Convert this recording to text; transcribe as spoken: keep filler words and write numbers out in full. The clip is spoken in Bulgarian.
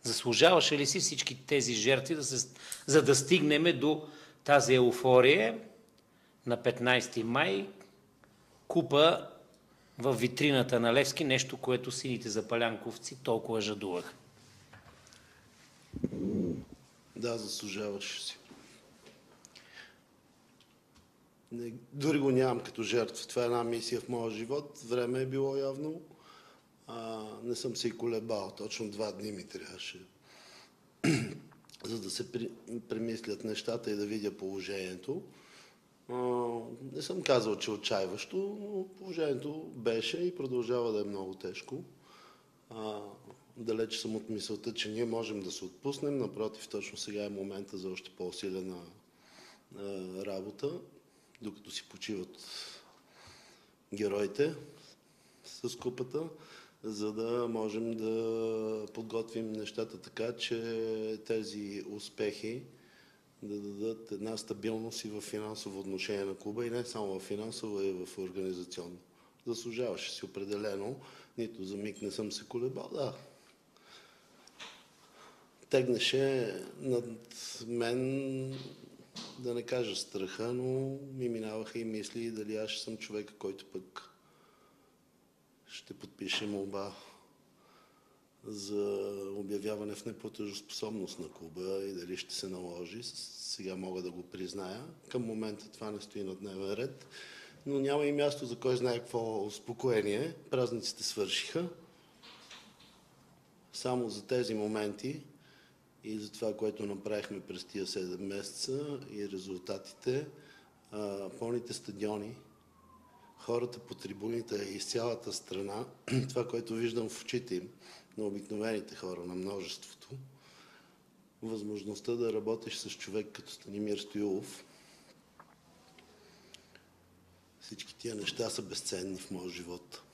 Заслужаваше ли си всички тези жертви, да се, за да стигнем до тази еуфория на петнайсети май, купа в витрината на Левски, нещо, което сините запалянковци толкова жадуваха? Да, заслужаваше си. Не, дори го нямам като жертва. Това е една мисия в моя живот. Време е било явно. А, не съм се и колебал. Точно два дни ми трябваше, за да се при, премислят нещата и да видя положението. А, не съм казал, че отчаиващо, но положението беше и продължава да е много тежко. А, далеч съм от мисълта, че ние можем да се отпуснем. Напротив, точно сега е момента за още по-усилена работа, докато си почиват героите с купата, за да можем да подготвим нещата така, че тези успехи да дадат една стабилност и в финансово отношение на клуба, и не само в финансово, а и в организационно. Заслужаваше си определено, нито за миг не съм се колебал, да. Тегнеше над мен, да не кажа страха, но ми минаваха и мисли дали аз ще съм човека, който пък ще подпише молба за обявяване в неплатежоспособност на клуба и дали ще се наложи. Сега мога да го призная. Към момента това не стои на дневен ред, но няма и място за кой знае какво успокоение. Празниците свършиха. Само за тези моменти и за това, което направихме през тия седем месеца и резултатите, пълните стадиони, хората по трибуните из цялата страна, това, което виждам в очите им, на обикновените хора, на множеството, възможността да работиш с човек като Станимир Стоилов, всички тия неща са безценни в моя живот.